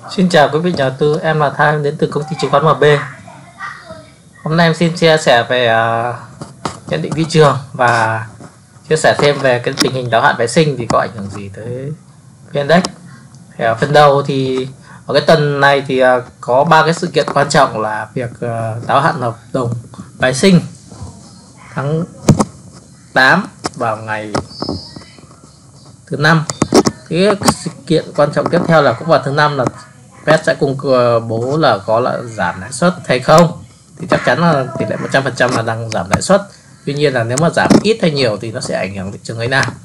Xin chào quý vị nhà đầu tư, em là Thang đến từ công ty chứng khoán MB. Hôm nay em xin chia sẻ về nhận định thị trường và chia sẻ thêm về cái tình hình đáo hạn phái sinh thì có ảnh hưởng gì tới index. Ở phần đầu thì ở cái tuần này thì có 3 cái sự kiện quan trọng là việc đáo hạn hợp đồng phái sinh tháng 8 vào ngày thứ năm. Cái sự kiện quan trọng tiếp theo là cũng vào thứ năm là Fed sẽ công bố là có là giảm lãi suất hay không, thì chắc chắn là tỷ lệ 100% là đang giảm lãi suất. Tuy nhiên là nếu mà giảm ít hay nhiều thì nó sẽ ảnh hưởng thị trường ấy nào.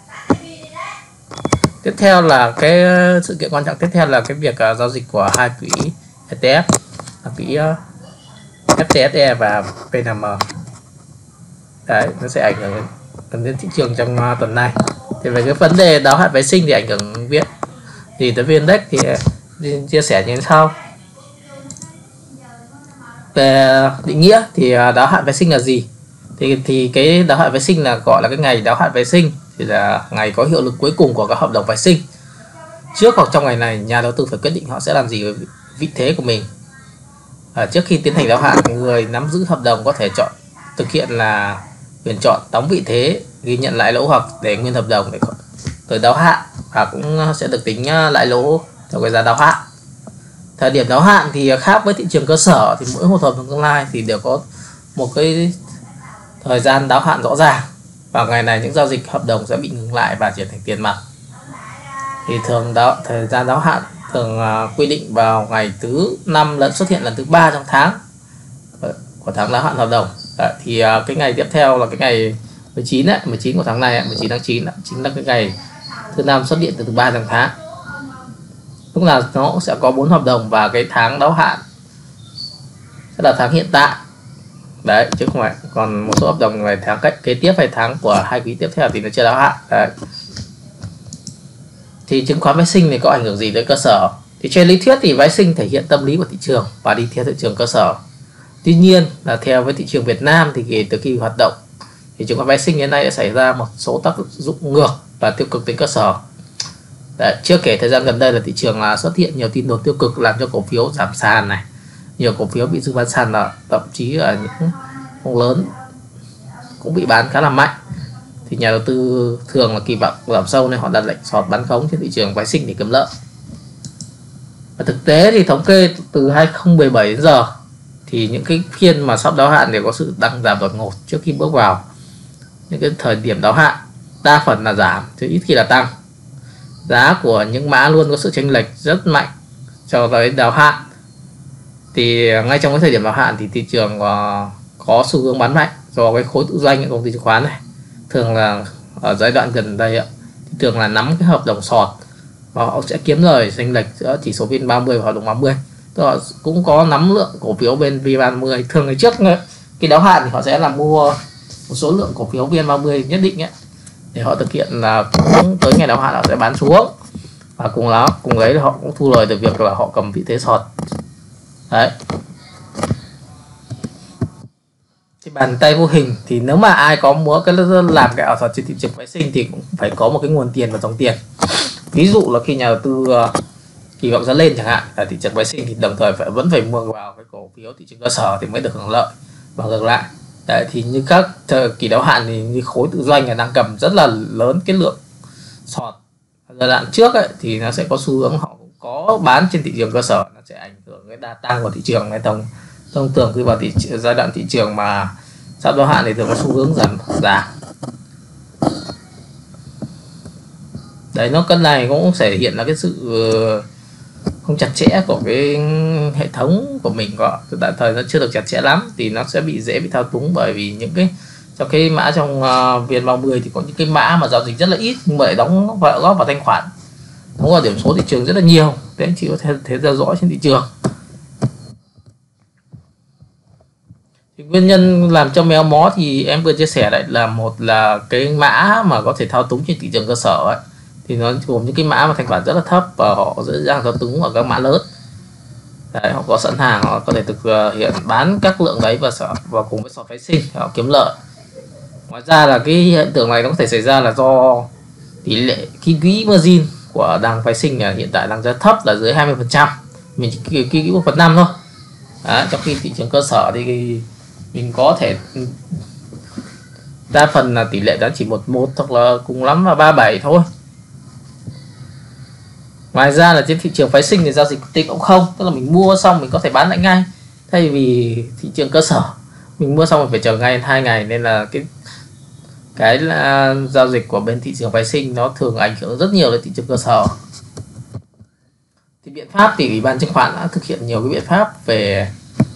Tiếp theo là cái sự kiện quan trọng tiếp theo là cái việc giao dịch của hai quỹ ETF là quỹ FTSE và PNM. Đấy, nó sẽ ảnh hưởng đến thị trường trong tuần này. Thì về cái vấn đề đáo hạn phái sinh thì ảnh hưởng gì tới index thì chia sẻ như sau. Về định nghĩa thì đáo hạn phái sinh là gì? Thì cái đáo hạn phái sinh là gọi là cái ngày đáo hạn phái sinh, thì là ngày có hiệu lực cuối cùng của các hợp đồng phái sinh. Trước hoặc trong ngày này, nhà đầu tư phải quyết định họ sẽ làm gì với vị thế của mình. Trước khi tiến hành đáo hạn, người nắm giữ hợp đồng có thể thực hiện là quyền chọn đóng vị thế, ghi nhận lãi lỗ hoặc để nguyên hợp đồng để tới đáo hạn, và cũng sẽ được tính lãi lỗ theo cái giá đáo hạn. Thời điểm đáo hạn thì khác với thị trường cơ sở, thì mỗi một hợp đồng tương lai thì đều có một cái thời gian đáo hạn rõ ràng. Vào ngày này những giao dịch hợp đồng sẽ bị ngừng lại và chuyển thành tiền mặt. Thì thời gian đáo hạn thường quy định vào ngày thứ 5 lẫn xuất hiện lần thứ 3 trong tháng của tháng đáo hạn hợp đồng. Thì cái ngày tiếp theo là cái ngày 19 của tháng này, 19 tháng 9 chính là cái ngày thứ 5 xuất hiện từ thứ 3 trong tháng. Lúc nào nó cũng sẽ có 4 hợp đồng và cái tháng đáo hạn sẽ là tháng hiện tại. Đấy, chứ không phải còn một số hợp đồng về tháng kế tiếp hay tháng của hai quý tiếp theo thì nó chưa đáo hạn. Đấy. Thì chứng khoán phái sinh thì có ảnh hưởng gì tới cơ sở? Thì trên lý thuyết thì phái sinh thể hiện tâm lý của thị trường và đi theo thị trường cơ sở. Tuy nhiên là theo với thị trường Việt Nam thì kể từ khi hoạt động thì chứng khoán phái sinh hiện nay đã xảy ra một số tác dụng ngược và tiêu cực đến cơ sở. Đấy, chưa kể thời gian gần đây là thị trường xuất hiện nhiều tin đồn tiêu cực làm cho cổ phiếu giảm sàn này, nhiều cổ phiếu bị dư bán sàn, là thậm chí ở những vùng lớn cũng bị bán khá là mạnh. Thì nhà đầu tư thường là kỳ vọng giảm sâu nên họ đặt lệnh short bán khống trên thị trường phái sinh để kiếm lợi. Và thực tế thì thống kê từ 2017 đến giờ thì những cái phiên mà sắp đáo hạn đều có sự tăng giảm đột ngột trước khi bước vào những cái thời điểm đáo hạn, đa phần là giảm chứ ít khi là tăng. Giá của những mã luôn có sự chênh lệch rất mạnh cho tới đáo hạn. Thì ngay trong cái thời điểm đáo hạn thì thị trường có xu hướng bán mạnh do cái khối tự doanh của công ty chứng khoán này thường là ở giai đoạn gần đây thì thường là nắm cái hợp đồng short và họ sẽ kiếm lời chênh lệch giữa chỉ số VN30 và hợp đồng 30. Họ cũng có nắm lượng cổ phiếu bên VN30. Thường ngày trước cái đáo hạn thì họ sẽ là mua một số lượng cổ phiếu VN30 nhất định ấy, để họ thực hiện là cũng tới ngày đáo hạn họ sẽ bán xuống, và cùng đấy họ cũng thu lời từ việc là họ cầm vị thế short. Đấy. Thì bàn tay vô hình thì nếu mà ai có muốn làm cái ảo thuật trên thị trường phái sinh thì cũng phải có một cái nguồn tiền và dòng tiền. Ví dụ là khi nhà đầu tư kỳ vọng giá lên chẳng hạn ở thị trường phái sinh thì đồng thời vẫn phải mua vào cái cổ phiếu thị trường cơ sở thì mới được hưởng lợi, và ngược lại. Đấy, thì như các thời kỳ đáo hạn thì như khối tự doanh là đang cầm rất là lớn cái lượng short. Giai đoạn trước ấy, thì nó sẽ có xu hướng họ cũng có bán trên thị trường cơ sở, nó sẽ ảnh hưởng cái đà tăng của thị trường này. Thông thường khi vào giai đoạn thị trường mà sắp đáo hạn thì thường có xu hướng giảm. Đấy, cái này cũng thể hiện là cái sự không chặt chẽ của cái hệ thống của mình, tại thời nó chưa được chặt chẽ lắm thì nó sẽ dễ bị thao túng. Bởi vì những cái trong cái mã trong VN30 thì có những cái mã mà giao dịch rất là ít nhưng mà lại góp vào thanh khoản, đóng vào điểm số thị trường rất là nhiều. Thế anh chị có thể theo dõi trên thị trường. Thì nguyên nhân làm cho méo mó thì em vừa chia sẻ lại là một là cái mã mà có thể thao túng trên thị trường cơ sở ấy, thì nó gồm những cái mã mà thanh khoản rất là thấp và họ dễ dàng thao túng ở các mã lớn. Đấy, họ có sẵn hàng, họ có thể thực hiện bán các lượng đấy và cùng với short phái sinh họ kiếm lợi. Ngoài ra là cái hiện tượng này nó có thể xảy ra là do tỷ lệ ký quỹ margin của đang phái sinh là hiện tại đang rất thấp, là dưới 20%, mình chỉ ký 1/5 thôi. Đấy, trong khi thị trường cơ sở thì mình có thể đa phần là tỷ lệ giá chỉ 11 hoặc là cùng lắm là 37 thôi. Ngoài ra là trên thị trường phái sinh thì giao dịch tính cũng không, tức là mình mua xong mình có thể bán lại ngay, thay vì thị trường cơ sở mình mua xong mình phải chờ ngay 2 ngày, nên là cái giao dịch của bên thị trường phái sinh nó thường ảnh hưởng rất nhiều đến thị trường cơ sở. Thì biện pháp thì Ủy ban chứng khoán đã thực hiện nhiều cái biện pháp về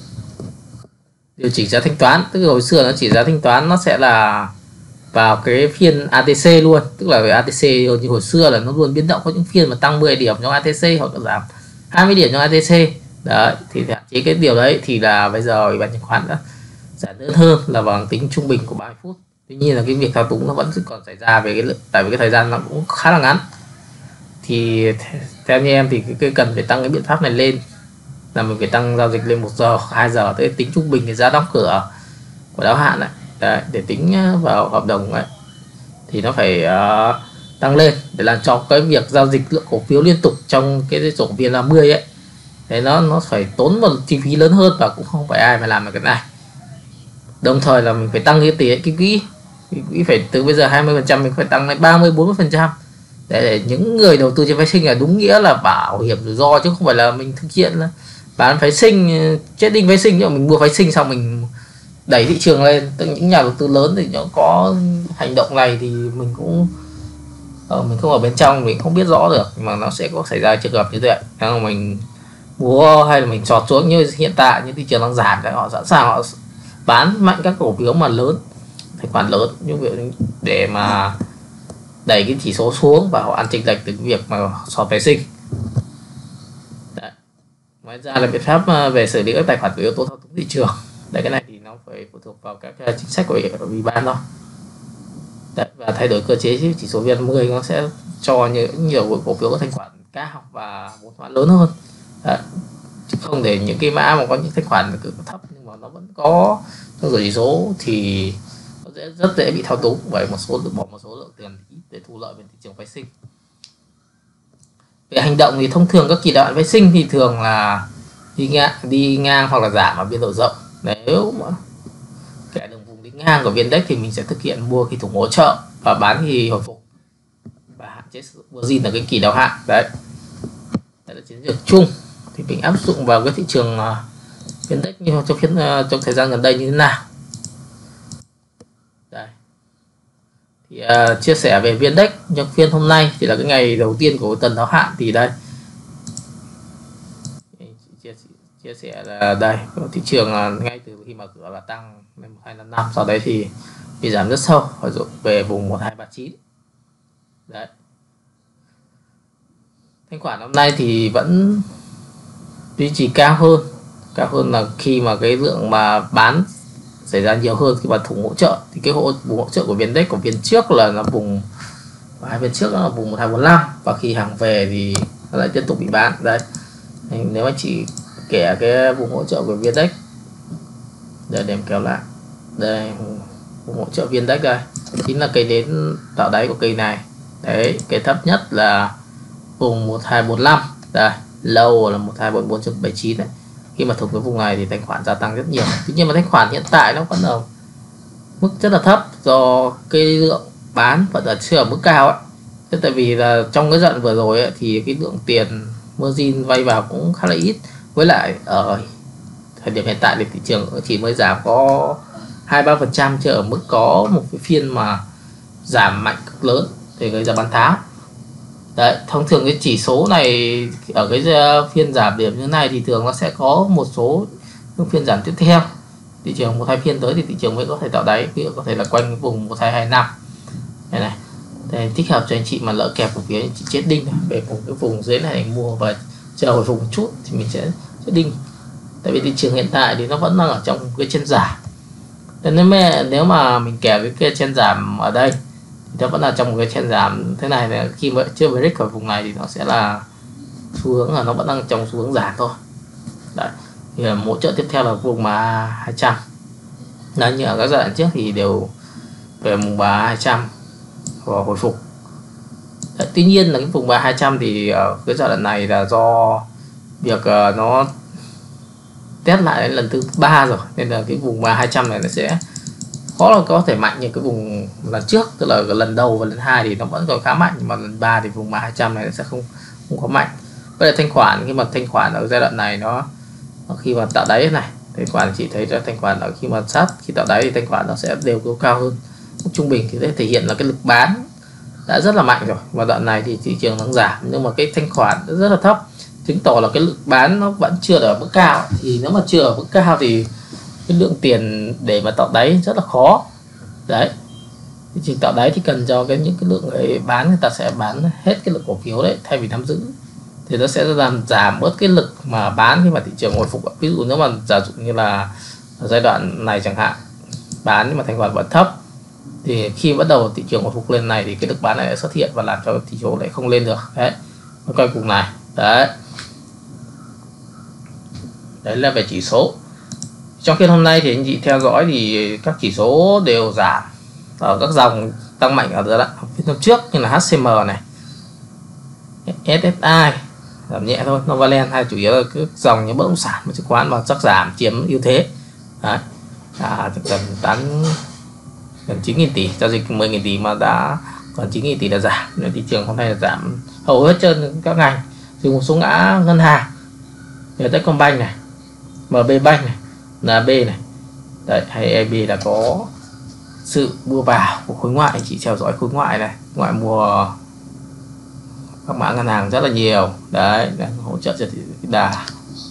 điều chỉnh giá thanh toán. Tức là hồi xưa nó chỉ giá thanh toán nó sẽ là vào cái phiên ATC luôn, tức là về ATC như hồi xưa là nó luôn biến động, có những phiên mà tăng 10 điểm trong ATC hoặc là giảm 20 điểm trong ATC. Đấy, thì hạn chế cái điều đấy thì là bây giờ Ủy ban chứng khoán đã giản đơn hơn là bằng tính trung bình của 30 phút. Tuy nhiên là cái việc thao túng nó vẫn còn xảy ra về cái tại vì cái thời gian nó cũng khá là ngắn. Thì theo như em thì cái cần phải tăng cái biện pháp này lên, là mình phải tăng giao dịch lên 1 giờ, 2 giờ, tới tính trung bình cái giá đóng cửa của đáo hạn này. Đấy, để tính vào hợp đồng ấy thì nó phải tăng lên để làm cho cái việc giao dịch lượng cổ phiếu liên tục trong cái sổ VN30 ấy, thế nó phải tốn một chi phí lớn hơn, và cũng không phải ai mà làm được cái này. Đồng thời là mình phải tăng cái quỹ phải từ bây giờ 20% mình phải tăng lên 30-40%, để những người đầu tư trên phái sinh là đúng nghĩa là bảo hiểm rủi ro, chứ không phải là mình thực hiện là bán phái sinh, trading phái sinh, nhưng mà mình mua phái sinh xong mình đẩy thị trường lên. Tức những nhà đầu tư lớn thì nó có hành động này thì mình cũng mình không ở bên trong, mình không biết rõ được, mà nó sẽ có xảy ra trường hợp như vậy. Nếu mà mình mua hay là mình chọt xuống như hiện tại, như thị trường đang giảm thì họ sẵn sàng họ bán mạnh các cổ phiếu mà lớn, thanh khoản lớn như vậy, để mà đẩy cái chỉ số xuống, và họ ăn chênh lệch từ cái việc mà sọt phái sinh. Đấy. Ngoài ra là biện pháp về xử lý các tài khoản có yếu tố thao túng thị trường. Đấy, cái này thì nó phải phụ thuộc vào các chính sách của Ủy ban thôi. Đấy, và thay đổi cơ chế chỉ số VN10 nó sẽ cho nhiều cổ phiếu có thanh khoản cao và vốn hóa lớn hơn. Đấy. Chứ không để những cái mã mà có những thanh khoản thấp nhưng mà nó vẫn có trong chỉ số thì nó rất dễ bị thao túng bởi bỏ một số lượng tiền để thu lợi bên thị trường phái sinh. Về hành động thì thông thường các kỳ đoạn phái sinh thì thường là đi ngang hoặc là giảm ở biên độ rộng. Nếu mà kẻ đường vùng đi ngang của viên index thì mình sẽ thực hiện mua khi thủng hỗ trợ và bán khi hồi phục, và hạn chế sử dụng margin ở cái kỳ đáo hạn. Đấy là chiến lược chung thì mình áp dụng vào cái thị trường viên index như trong thời gian gần đây như thế nào. Đây thì chia sẻ về viên index trong phiên hôm nay thì là cái ngày đầu tiên của tuần đáo hạn. Thì đây chia sẻ là đây thị trường ngay từ khi mở cửa là tăng lên 1255, sau đấy thì bị giảm rất sâu về vùng 1239. Đấy, thanh khoản hôm nay thì vẫn duy trì cao hơn là khi mà cái lượng mà bán xảy ra nhiều hơn khi mà thủng hỗ trợ. Thì cái vùng hỗ trợ của viên index của phiên trước là vùng hai bên trước là vùng 1245, và khi hàng về thì nó lại tiếp tục bị bán. Đấy, nếu anh chị kẻ cái vùng hỗ trợ của viên index để em kéo lại đây, vùng hỗ trợ viên index đây chính là cây nến tạo đáy của cây này. Đấy, cái thấp nhất là vùng 1245, đây low là 1244.79 đấy. Khi mà thủng cái vùng này thì thanh khoản gia tăng rất nhiều. Tuy nhiên mà thanh khoản hiện tại nó vẫn ở mức rất là thấp, do cái lượng bán vẫn ở chưa ở mức cao ấy. Thế tại vì là trong cái giai vừa rồi ấy, thì cái lượng tiền margin vay vào cũng khá là ít, với lại ở thời điểm hiện tại thì thị trường chỉ mới giảm có 2-3%, chứ ở mức có một cái phiên mà giảm mạnh cực lớn để gây ra bán tháo. Đấy, thông thường cái chỉ số này ở cái phiên giảm điểm như thế này thì thường nó sẽ có một số những phiên giảm tiếp theo. Thị trường 1-2 phiên tới thì thị trường mới có thể tạo đáy, ví dụ có thể là quanh vùng 1225 này. Đây, thích hợp cho anh chị mà lỡ kẹp cổ phiếu anh chị chết đinh về cái vùng dưới này mua và chờ hồi phục một chút thì mình sẽ đinh. Tại vì thị trường hiện tại thì nó vẫn đang ở trong cái chân giảm. Nên nếu mà mình kẹp cái chân giảm ở đây thì nó vẫn là trong một cái chân giảm thế này, là khi mà chưa break khỏi vùng này thì nó sẽ là xu hướng là nó vẫn đang trong xu hướng giảm thôi. Đấy, thì là hỗ trợ tiếp theo là vùng MA 200. Đấy, như ở các giai đoạn trước thì đều về vùng MA 200 và hồi phục. Đấy, tuy nhiên là cái vùng 3200 thì ở cái giai đoạn này là do việc nó test lại đến lần thứ 3 rồi, nên là cái vùng 3200 này nó sẽ khó là có thể mạnh như cái vùng lần trước, tức là cái lần đầu và lần 2 thì nó vẫn còn khá mạnh, nhưng mà lần 3 thì vùng 200 này nó sẽ không có mạnh. Vậy là thanh khoản, khi mà thanh khoản ở giai đoạn này nó khi mà tạo đáy này, thanh khoản chỉ thấy ra thanh khoản ở khi mà sát khi tạo đáy thì thanh khoản nó sẽ đều cao hơn mức trung bình, thì sẽ thể hiện là cái lực bán đã rất là mạnh rồi, và đoạn này thì thị trường đang giảm nhưng mà cái thanh khoản rất là thấp, chứng tỏ là cái lực bán nó vẫn chưa ở mức cao. Thì nếu mà chưa ở mức cao thì cái lượng tiền để mà tạo đáy rất là khó. Đấy, thị trường tạo đáy thì cần cho những cái lượng người bán, người ta sẽ bán hết cái lượng cổ phiếu đấy thay vì nắm giữ, thì nó sẽ làm giảm bớt cái lực mà bán khi mà thị trường hồi phục. Ví dụ nếu mà giả dụ như là ở giai đoạn này chẳng hạn, bán nhưng mà thanh khoản vẫn thấp, thì khi bắt đầu thị trường hồi phục lên này thì cái lực bán này xuất hiện và làm cho thị trường lại không lên được. Đấy, nó coi cùng này. Đấy là về chỉ số. Trong phiên hôm nay thì anh chị theo dõi thì các chỉ số đều giảm ở các dòng tăng mạnh ở giai đoạn phiên hôm trước, như là HCM này, SSI giảm nhẹ thôi, Novaland hay chủ yếu là các dòng như bất động sản và chứng khoán mà chắc giảm chiếm ưu thế. Đấy, gần 9.000 tỷ, giao dịch 10.000 tỷ mà đã còn 9.000 tỷ là giảm, nên thị trường hôm nay là giảm hầu hết trên các ngành, trừ một số ngã ngân hàng như Techcombank này, MB Bank này, NB này, đấy, hay EB là có sự mua vào của khối ngoại. Anh chị theo dõi khối ngoại này, ngoại mua các mã ngân hàng rất là nhiều. Đấy, đang hỗ trợ cho cái đà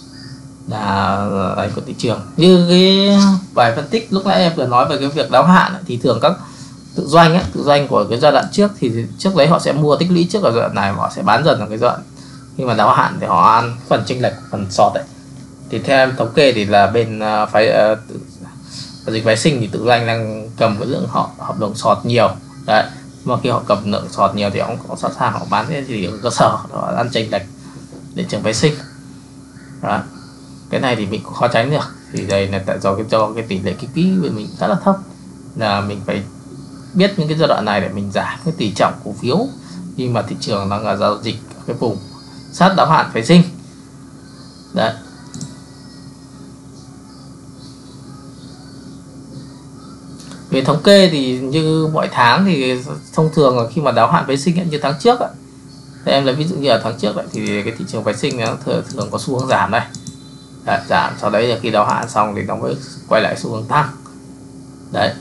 của thị trường. Như cái bài phân tích lúc nãy em vừa nói về cái việc đáo hạn thì thường các tự doanh của cái giai đoạn trước thì trước đấy họ sẽ mua tích lũy trước ở giai đoạn này, họ sẽ bán dần ở cái giai đoạn khi mà đáo hạn để họ ăn phần chênh lệch, phần sọt đấy. Thì theo em thống kê thì là bên dịch phái sinh thì tự doanh đang cầm cái lượng hợp đồng sọt nhiều. Đấy, mà khi họ cầm lượng sọt nhiều thì họ cũng sẵn sàng họ bán cái gì ở cơ sở, họ ăn chênh lệch để trường phái sinh. Đó, cái này thì mình cũng khó tránh được. Thì đây là tại do cái tỷ lệ kích quỹ của mình rất là thấp, là mình phải biết những cái giai đoạn này để mình giảm cái tỷ trọng cổ phiếu khi mà thị trường đang là giao dịch cái vùng sát đáo hạn phái sinh. Đấy, về thống kê thì như mọi tháng thì thông thường là khi mà đáo hạn phái sinh như tháng trước thì em lấy ví dụ như ở tháng trước thì cái thị trường phái sinh nó thường có xu hướng giảm này. Đấy, giảm, sau đấy là khi đáo hạn xong thì nó mới quay lại xu hướng tăng. Đấy,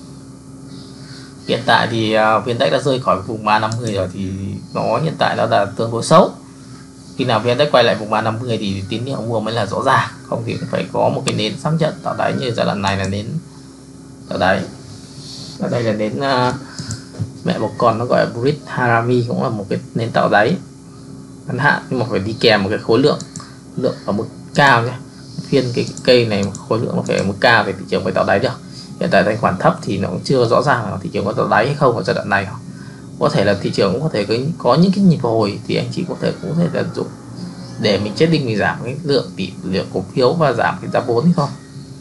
hiện tại thì VN-Index đã rơi khỏi vùng 350 rồi, thì nó hiện tại nó là tương đối xấu. Khi nào VN-Index quay lại vùng 350 thì tín hiệu mua mới là rõ ràng, không thì cũng phải có một cái nến xác nhận tạo đáy, như giai đoạn này là nến tạo đáy. Ở đây là nến mẹ một con nó gọi là Bridge Harami, cũng là một cái nến tạo đáy ngắn hạn, nhưng mà phải đi kèm một cái khối lượng ở mức cao nhé. Phiên cái cây này khối lượng nó phải ở mức cao thì thị trường phải tạo đáy được. Hiện tại thanh khoản thấp thì nó cũng chưa rõ ràng là thị trường có tạo đáy hay không ở giai đoạn này. Có thể là thị trường cũng có thể có những cái nhịp hồi, thì anh chị cũng thể tận dụng để mình chết định, mình giảm cái lượng cổ phiếu và giảm cái giá vốn thôi.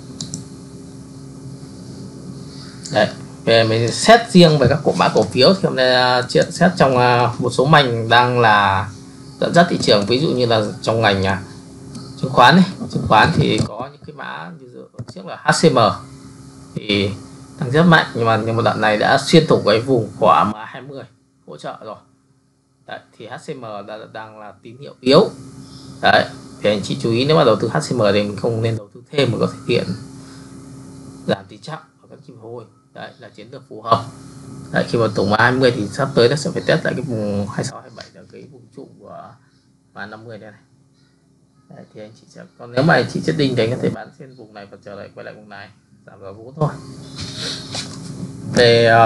Đấy, về mình xét riêng về các mã cổ phiếu thì hôm nay chuyện xét trong một số ngành đang là dẫn dắt thị trường. Ví dụ như là trong ngành chứng khoán này, chứng khoán thì có những cái mã như trước là HCM thì tăng rất mạnh, nhưng mà đoạn này đã xuyên thủng cái vùng của MA20 hỗ trợ rồi. Đấy, thì HCM đang là tín hiệu yếu. Đấy, thì anh chị chú ý nếu mà đầu tư HCM thì mình không nên đầu tư thêm, mà có thể hiện giảm tỷ trọng ở các nhịp hồi. Đấy là chiến lược phù hợp. Đấy, khi mà tổng MA20 thì sắp tới nó sẽ phải test lại cái vùng 26 27 là cái vùng trụ của MA50 đây này. Đấy, thì anh chị sẽ, còn nếu mà anh chị chết định thì anh có thể bán trên vùng này và trở lại quay lại vùng này, giảm vào vốn thôi. Về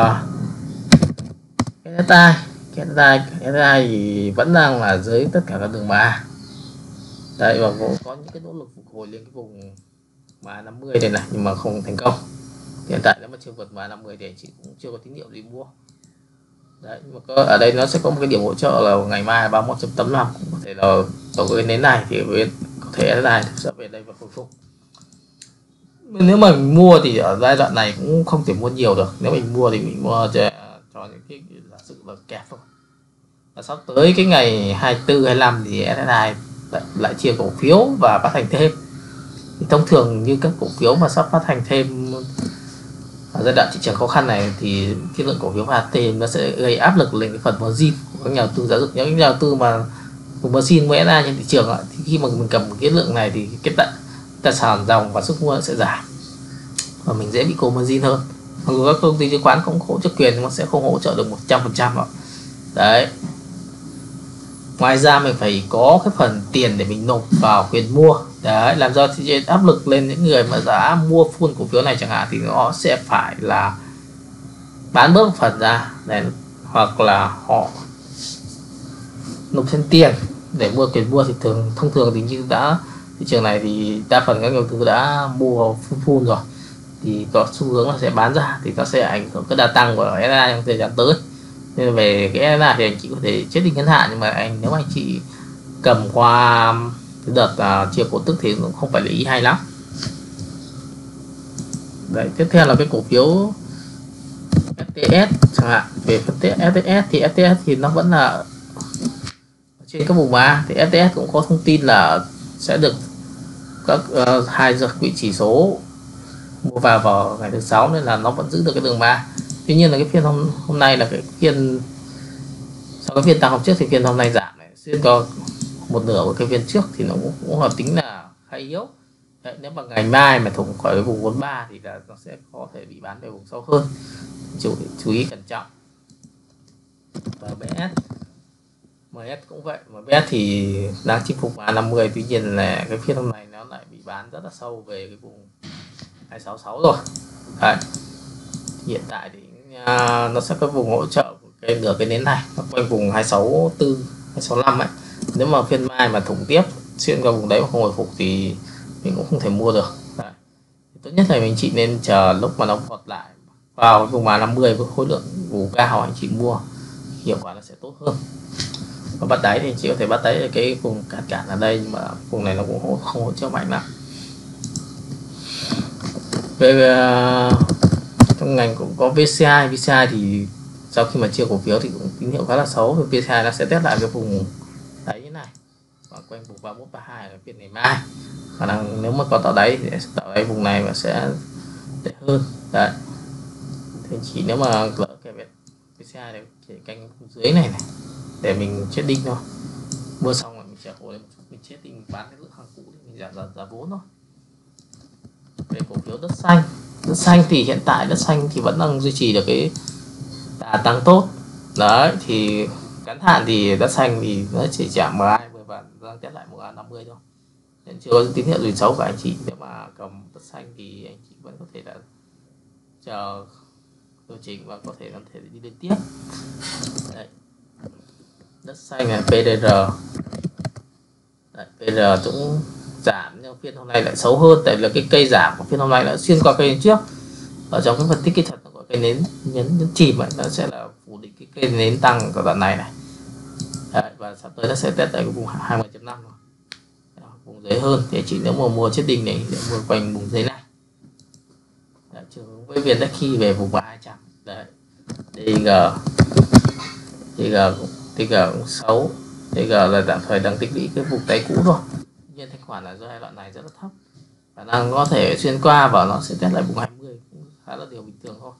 SSI thì vẫn đang là dưới tất cả các đường MA. Đấy, và cũng có những cái nỗ lực phục hồi lên cái vùng MA50 đây này, nhưng mà không thành công. Hiện tại nếu mà chưa vượt MA50 thì anh chị cũng chưa có tín hiệu gì mua. Đấy, nhưng mà ở đây nó sẽ có một cái điểm hỗ trợ là ngày mai 31.85, cũng có thể là tổ cái nến này thì có thể SSI sẽ về đây và hồi phục. Nếu mà mình mua thì ở giai đoạn này cũng không thể mua nhiều được. Nếu mình mua thì mình mua cho những cái giả sử là kẹp thôi. và sắp tới cái ngày 24 25 thì SSI lại chia cổ phiếu và phát hành thêm. Thì thông thường như các cổ phiếu mà sắp phát hành thêm ở giai đoạn thị trường khó khăn này thì cái lượng cổ phiếu phát thêm nó sẽ gây áp lực lên cái phần margin của các nhà đầu tư giáo dục. Những nhà đầu tư mà cùng margin mới ra trên thị trường thì khi mà mình cầm cái lượng này thì cái tài sản dòng và sức mua sẽ giảm và mình dễ bị cô margin hơn. Mặc dù các công ty chứng khoán cũng hỗ trợ quyền nhưng mà sẽ không hỗ trợ được 100% đâu. Đấy. Ngoài ra mình phải có cái phần tiền để mình nộp vào quyền mua. Đấy, làm cho thị trường áp lực lên những người mà đã mua full cổ phiếu này chẳng hạn thì nó sẽ phải là bán bớt một phần ra để, hoặc là họ nộp thêm tiền để mua quyền mua. Thì thông thường thì như đã thị trường này thì đa phần các nhà đầu tư đã mua full rồi thì có xu hướng là sẽ bán ra thì nó sẽ ảnh hưởng cái đà tăng của SSI trong thời gian tới. Nên về cái SSI thì anh chị có thể chết định ngắn hạn, nhưng mà nếu mà anh chị cầm qua cái đợt chia cổ tức thì cũng không phải là ý hay lắm. Đấy, tiếp theo là cái cổ phiếu FTS chẳng hạn. Về phân tích FTS thì nó vẫn là trên các vùng MA thì FTS cũng có thông tin là sẽ được các hai vị chỉ số mua vào ngày thứ 6 nên là nó vẫn giữ được cái đường MA. Tuy nhiên là cái phiên hôm nay là cái phiên sau cái phiên tăng hôm trước thì phiên hôm nay giảm này, xuyên có một nửa của cái phiên trước thì nó cũng là tính là khá yếu. Đấy, nếu mà ngày mai mà thủng khỏi cái vùng 43 thì là nó sẽ có thể bị bán về vùng sâu hơn. Chú ý cẩn trọng. MS cũng vậy. MS thì đang chinh phục MA50, tuy nhiên là cái phiên hôm nay nó lại bị bán rất là sâu về cái vùng 266 rồi. Đấy. Hiện tại thì nó sẽ có vùng hỗ trợ cái nửa cái nến này nó quanh vùng 264 265 ấy. Nếu mà phiên mai mà thủng tiếp xuyên qua vùng đấy mà không hồi phục thì mình cũng không thể mua được. Đấy. Tốt nhất là mình chị nên chờ lúc mà nó vọt lại vào vùng 50 với khối lượng đủ cao anh chị mua, hiệu quả nó sẽ tốt hơn. Và bắt đáy thì chị có thể bắt đáy cái vùng cản ở đây, nhưng mà vùng này nó cũng không hỗ trợ mạnh lắm. Về trong ngành cũng có VCI thì sau khi mà chia cổ phiếu thì cũng tín hiệu khá là xấu. VCI nó sẽ test lại cái vùng đáy như này và quanh vùng 31 32 ở phiên ngày mai. Khả năng nếu mà có tạo đáy thì sẽ tạo đáy vùng này và sẽ tệ hơn. Đấy. Thì chỉ nếu mà lỡ cái VCI này chỉ canh vùng dưới này để mình chết đinh thôi. Mua xong rồi mình trả cổ lên một chút, mình chết đinh, mình bán cái lượng hàng cũ thì mình giảm vốn thôi. Về cổ phiếu đất xanh thì hiện tại đất xanh thì vẫn đang duy trì được cái đà tăng tốt. Đấy, thì ngắn hạn thì đất xanh thì nó chỉ giảm MA20 và đang test lại MA50 thôi, nên chưa có tín hiệu gì xấu của anh chị. Nếu mà cầm đất xanh thì anh chị vẫn có thể là chờ điều chỉnh và có thể đi lên tiếp. Đấy. Đất xanh này PDR. Đấy, PDR cũng giảm nhưng phiên hôm nay lại xấu hơn, tại là cái cây giảm của phiên hôm nay đã xuyên qua cây trước. Ở trong cái phân tích kỹ thuật nó có cây nến nhấn chìm ấy, nó sẽ là phủ định cái cây nến tăng của đoạn này. Đấy, và sắp tới nó sẽ test tại cái vùng 20.5 rồi. Vùng dưới hơn thì chỉ nếu mà mua chết đinh này thì mua quanh vùng dưới này. Đấy, trường với Việt khi về vùng 200. Đấy. TG cũng xấu. TG là tạm thời đang tích lũy cái vùng đáy cũ rồi. Nhưng thanh khoản là do hai đoạn này rất là thấp, khả năng có thể xuyên qua và nó sẽ test lại vùng 20 cũng khá là điều bình thường thôi.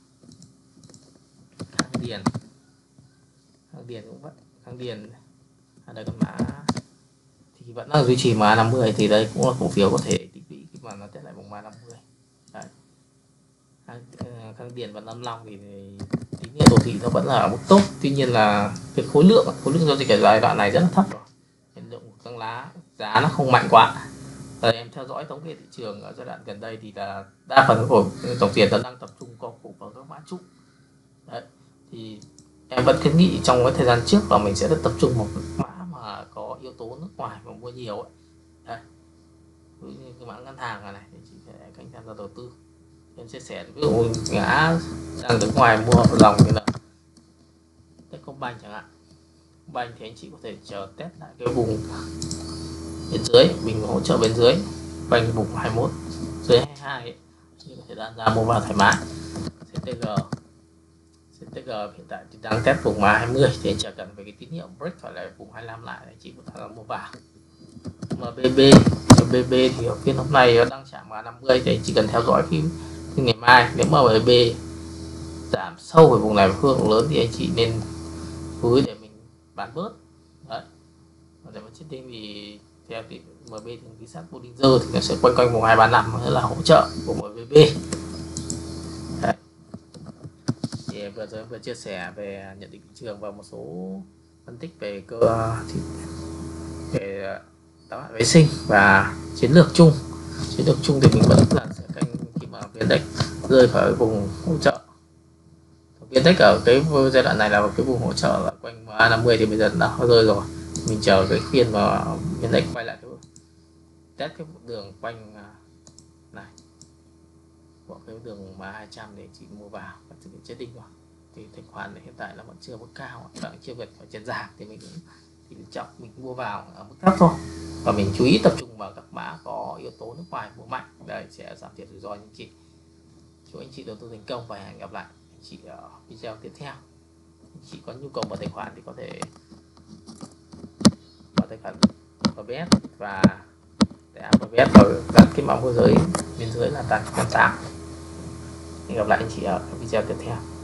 Khang Điền cũng vậy. Khang Điền ở đây con mã thì vẫn đang duy trì MA 50 thì đây cũng là cổ phiếu có thể tích lũy khi mà nó test lại vùng MA 50. Đấy. Khang Điền và 55 thì tính như đồ thị nó vẫn là ở mức tốt, tuy nhiên là cái khối lượng giao dịch ở giai đoạn này rất là thấp rồi, hiện tượng của tăng lá giá nó không mạnh quá. Em theo dõi thống kê thị trường ở giai đoạn gần đây thì là đa phần của dòng tiền nó đang tập trung co cụ vào các mã trụ. Đấy, thì em vẫn khuyến nghị trong cái thời gian trước là mình sẽ tập trung một mã mà có yếu tố nước ngoài mà mua nhiều ấy. Đấy, ví dụ như cái mã ngân hàng này thì chỉ phải canh tham gia đầu tư. Em chia sẻ ví dụ ngã đang đứng ngoài mua một dòng như là Techcombank chẳng hạn. Banh thì anh chị có thể chờ test lại cái vùng bên dưới, mình hỗ trợ bên dưới quanh vùng 21 dưới 22 ấy. Thì có thể đan ra mua vào thoải mái. MTG hiện tại thì đang test vùng MA20 thì anh chỉ cần về cái tín hiệu break hoặc là vùng 25 lại anh chị có mua vào. MBB thì ở phiên hôm nay nó đang chạm MA50 thì anh chỉ cần theo dõi phim ngày mai. Nếu mà MBB giảm sâu về vùng này và khối lượng lớn thì anh chị nên túi để mình bán bớt đấy. Để mà chết đinh thì theo thì MB thường đi sát Bollinger thì nó sẽ quanh quanh vùng 235 nữa là hỗ trợ của MBB. Đấy. Thì vừa rồi vừa chia sẻ về nhận định thị trường và một số phân tích về về đáo hạn vệ sinh và chiến lược chung. Chiến lược chung thì mình vẫn là sẽ canh khi mà VN-Index rơi khỏi vùng hỗ trợ. VN-Index ở cái giai đoạn này là cái vùng hỗ trợ là quanh MA50 thì bây giờ đã rơi rồi. Mình chờ cái phiên mà VN-Index quay lại cái test cái đường quanh này của cái đường MA200 để chị mua vào và thực hiện chết đinh vào. Thì thanh khoản hiện tại là vẫn chưa mức cao, chưa vượt khỏi chân giảm thì mình cũng thì chọn mình mua vào ở mức thấp thôi, và mình chú ý tập trung vào các mã có yếu tố nước ngoài mua mạnh, đây sẽ giảm thiểu rủi ro. Anh chị chúc anh chị đầu tư thành công và hẹn gặp lại anh chị ở video tiếp theo. Anh chị có nhu cầu mở tài khoản thì có thể mở tài khoản VPS và để app VPS ở các cái mã môi giới bên dưới là 8. Hẹn gặp lại anh chị ở video tiếp theo.